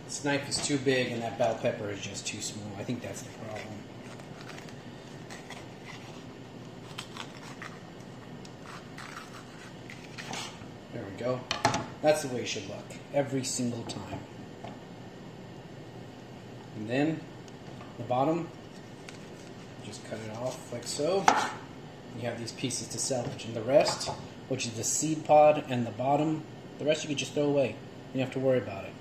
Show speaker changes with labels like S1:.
S1: This knife is too big and that bell pepper is just too small. I think that's the problem. There we go. That's the way it should look every single time. And then the bottom, just cut it off like so. You have these pieces to salvage, and the rest, which is the seed pod and the bottom, the rest you can just throw away. You don't have to worry about it.